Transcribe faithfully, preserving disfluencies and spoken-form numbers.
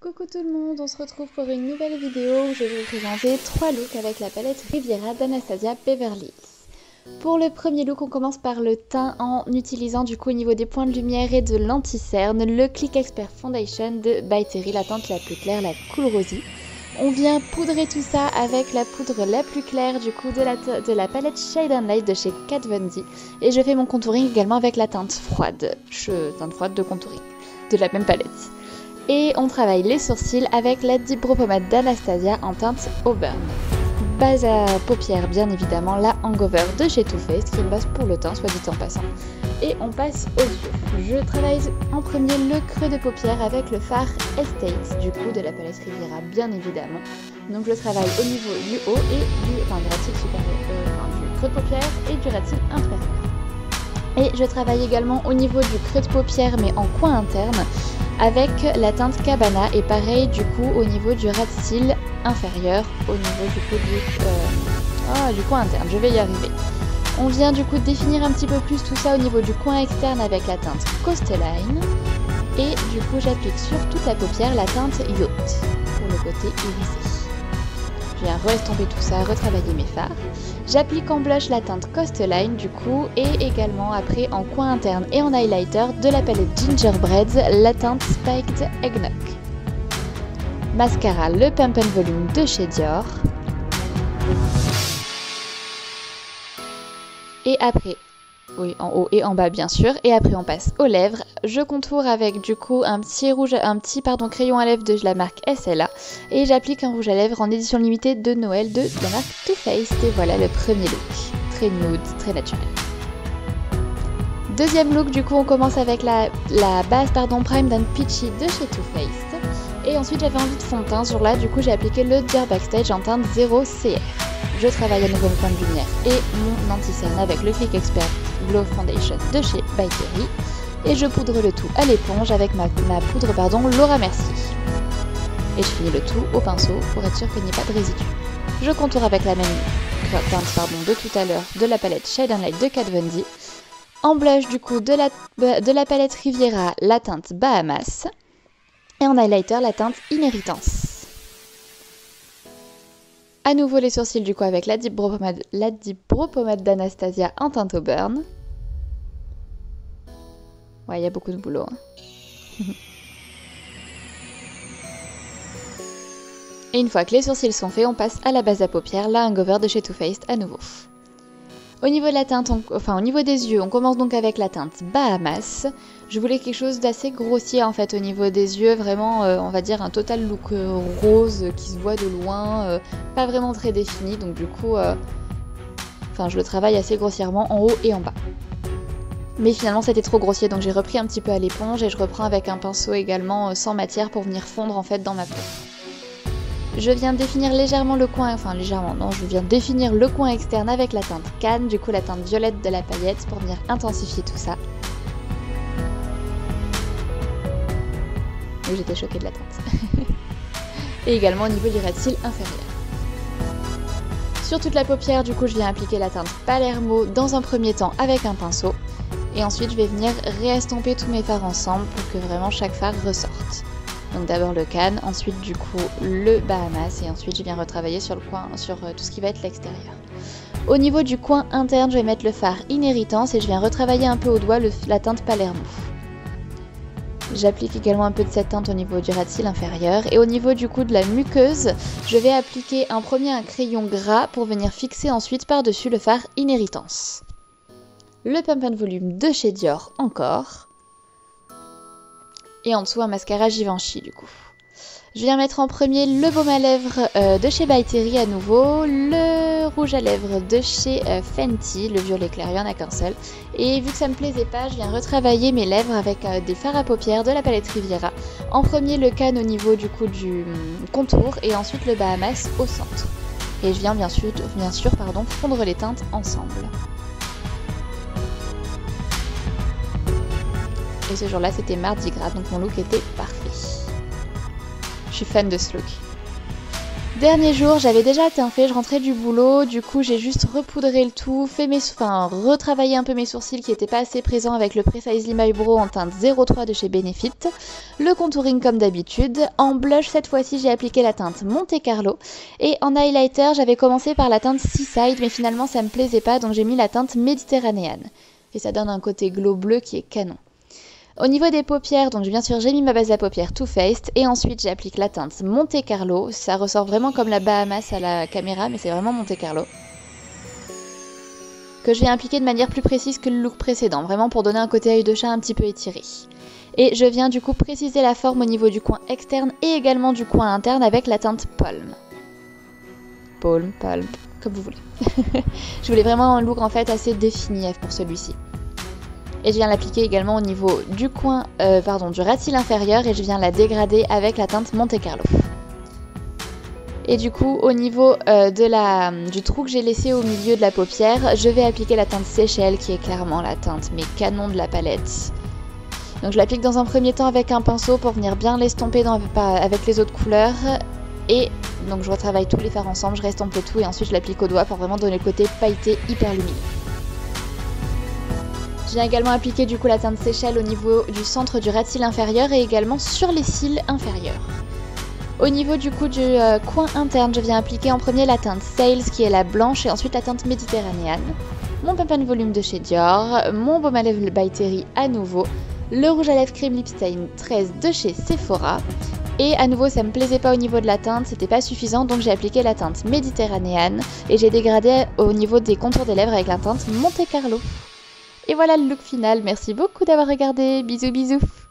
Coucou tout le monde, on se retrouve pour une nouvelle vidéo où je vais vous présenter trois looks avec la palette Riviera d'Anastasia Beverly Hills. Pour le premier look, on commence par le teint en utilisant du coup au niveau des points de lumière et de l'anti-cerne le Click Expert Foundation de By Terry, la teinte la plus claire, la Cool Rosy. On vient poudrer tout ça avec la poudre la plus claire du coup de la, de la palette Shade and Light de chez Kat Von D. Et je fais mon contouring également avec la teinte froide, je, teinte froide de contouring, de la même palette. Et on travaille les sourcils avec la Deep Brow Pomade d'Anastasia en teinte Auburn. Base à paupières bien évidemment, la Hangover de chez Too Faced, qui est une base pour le teint, soit dit en passant. Et on passe aux yeux. Je travaille en premier le creux de paupières avec le fard Estate, du coup de la palette Riviera bien évidemment. Donc je travaille au niveau du haut et du, enfin, du ras-de-cils supérieur, euh, enfin, du creux de paupières et du ras-de-cils inférieur. Et je travaille également au niveau du creux de paupières mais en coin interne avec la teinte Cabana et pareil du coup au niveau du ras de cils inférieur, au niveau du coup du, euh, oh, du coin interne, je vais y arriver. On vient du coup définir un petit peu plus tout ça au niveau du coin externe avec la teinte Coastline et du coup j'applique sur toute la paupière la teinte Yacht pour le côté irisé. Je viens re-estomper tout ça, retravailler mes fards. J'applique en blush la teinte Coastline du coup et également après en coin interne et en highlighter de la palette Gingerbreads la teinte Spiked Eggnog. Mascara le Pump and Volume de chez Dior. Et après, oui en haut et en bas bien sûr, et après on passe aux lèvres. Je contourne avec du coup un petit rouge, un petit pardon crayon à lèvres de la marque S L A et j'applique un rouge à lèvres en édition limitée de Noël de la marque Too Faced. Et voilà le premier look, très nude, très naturel. Deuxième look, du coup on commence avec la, la base pardon Primed and Peachy de chez Too Faced et ensuite j'avais envie de fond de teint. Sur là du coup j'ai appliqué le Dior Backstage en teinte zéro C R. Je travaille à nouveau le point de lumière et mon anti-cerne avec le Click Expert Glow Foundation de chez By Terry et je poudre le tout à l'éponge avec ma, ma poudre pardon Laura Mercier. Et je finis le tout au pinceau pour être sûr qu'il n'y ait pas de résidus. Je contourne avec la même teinte pardon, de tout à l'heure de la palette Shade and Light de Kat Von D. En blush du coup de la, de la palette Riviera la teinte Bahamas et en highlighter la teinte Inheritance. A nouveau les sourcils du coup avec la Deep Brow Pomade, la Deep Brow Pomade d'Anastasia en teinte Auburn. Ouais, il y a beaucoup de boulot. Hein. Et une fois que les sourcils sont faits, on passe à la base à paupières, la Hangover de chez Too Faced à nouveau. Au niveau de la teinte, on, enfin au niveau des yeux, on commence donc avec la teinte Bahamas. Je voulais quelque chose d'assez grossier en fait au niveau des yeux, vraiment euh, on va dire un total look euh, rose qui se voit de loin, euh, pas vraiment très défini, donc du coup, euh, enfin je le travaille assez grossièrement en haut et en bas. Mais finalement c'était trop grossier donc j'ai repris un petit peu à l'éponge et je reprends avec un pinceau également euh, sans matière pour venir fondre en fait dans ma peau. Je viens définir légèrement le coin, enfin légèrement non, je viens définir le coin externe avec la teinte Canne, du coup la teinte violette de la paillette pour venir intensifier tout ça. Oui, j'étais choquée de la teinte. Et également au niveau du ras de cils inférieur. Sur toute la paupière, du coup, je viens appliquer la teinte Palermo dans un premier temps avec un pinceau. Et ensuite, je vais venir réestomper tous mes fards ensemble pour que vraiment chaque fard ressorte. Donc d'abord le Canne, ensuite du coup le Bahamas et ensuite je viens retravailler sur le coin, sur tout ce qui va être l'extérieur. Au niveau du coin interne, je vais mettre le fard Inheritance et je viens retravailler un peu au doigt le, la teinte Palermo. J'applique également un peu de cette teinte au niveau du ras de cils inférieur et au niveau du coup de la muqueuse, je vais appliquer en premier un crayon gras pour venir fixer ensuite par-dessus le fard Inheritance. Le Pump and Volume de chez Dior encore. Et en dessous un mascara Givenchy du coup. Je viens mettre en premier le baume à lèvres euh, de chez By Terry à nouveau, le rouge à lèvres de chez euh, Fenty, le violet clair, il n'y en a qu'un seul. Et vu que ça me plaisait pas, je viens retravailler mes lèvres avec euh, des fards à paupières de la palette Riviera. En premier le Canne au niveau du coup du hum, contour et ensuite le Bahamas au centre. Et je viens bien sûr, bien sûr pardon, fondre les teintes ensemble. Et ce jour-là, c'était mardi gras, donc mon look était parfait. Je suis fan de ce look. Dernier jour, j'avais déjà teint fait, je rentrais du boulot, du coup j'ai juste repoudré le tout, fait mes, enfin retravaillé un peu mes sourcils qui n'étaient pas assez présents avec le Precise Slim Eyebrow en teinte zéro trois de chez Benefit, le contouring comme d'habitude. En blush cette fois-ci j'ai appliqué la teinte Monte Carlo et en highlighter j'avais commencé par la teinte Seaside mais finalement ça me plaisait pas donc j'ai mis la teinte Méditerranéenne et ça donne un côté glow bleu qui est canon. Au niveau des paupières, donc bien sûr j'ai mis ma base à paupières Too Faced et ensuite j'applique la teinte Monte Carlo. Ça ressort vraiment comme la Bahamas à la caméra mais c'est vraiment Monte Carlo. Que je vais appliquer de manière plus précise que le look précédent, vraiment pour donner un côté œil de chat un petit peu étiré. Et je viens du coup préciser la forme au niveau du coin externe et également du coin interne avec la teinte Palm. Palm, Palm, comme vous voulez. Je voulais vraiment un look en fait assez défini pour celui-ci. Et je viens l'appliquer également au niveau du coin, euh, pardon, du ras de cils inférieur et je viens la dégrader avec la teinte Monte Carlo. Et du coup, au niveau euh, de la, du trou que j'ai laissé au milieu de la paupière, je vais appliquer la teinte Seychelles qui est clairement la teinte mais canon de la palette. Donc je l'applique dans un premier temps avec un pinceau pour venir bien l'estomper dans, avec les autres couleurs. Et donc je retravaille tous les fards ensemble, je restompe le tout et ensuite je l'applique au doigt pour vraiment donner le côté pailleté hyper lumineux. Je viens également appliquer du coup la teinte Seychelles au niveau du centre du ras de cils inférieur et également sur les cils inférieurs. Au niveau du coup du euh, coin interne, je viens appliquer en premier la teinte Sales qui est la blanche et ensuite la teinte Méditerranéenne. Mon Pump and Volume de chez Dior, mon baume à lèvres by Terry à nouveau, le rouge à lèvres Cream Lip Stain treize de chez Sephora. Et à nouveau ça me plaisait pas au niveau de la teinte, c'était pas suffisant donc j'ai appliqué la teinte Méditerranéenne et j'ai dégradé au niveau des contours des lèvres avec la teinte Monte Carlo. Et voilà le look final, merci beaucoup d'avoir regardé, bisous bisous.